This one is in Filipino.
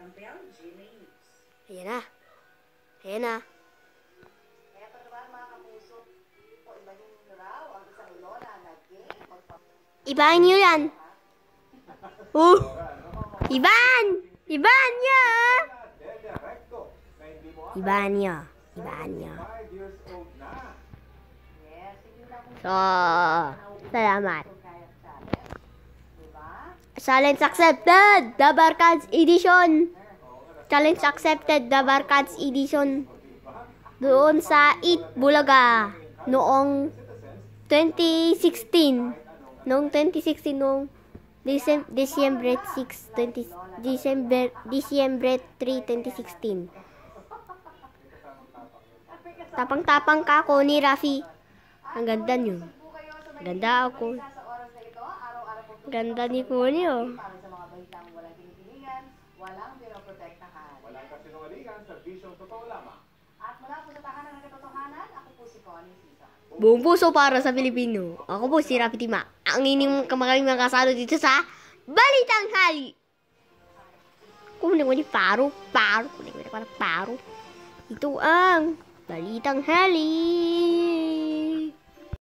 Ayan na. Ayan na. Ibahin nyo yan. Ibahan! Ibahan nyo! Ibahan nyo. Ibahan nyo. So, salamat. Challenge accepted! The Barkads Edition! Challenge accepted, the Barkads Edition. Doon sa Bulaga. Noong 2016. Noong December 6, December 3, 2016. Tapang-tapang ka ako ni Rafi. Ang ganda nyo. Ganda ako. Ganda ni Kunyo. Walang pinoprotektahan. Walang kasinungalingan sa bisyong totoo lamang. At mula po sa tahanan ng katotohanan, ako po si Connie Sisa. Buong puso para sa Pilipino. Ako po si Rafi Tima. Ang inyong kamagaling mga kasalo dito sa Balitanghali. Kunin ko ni Paro. Ito ang Balitanghali.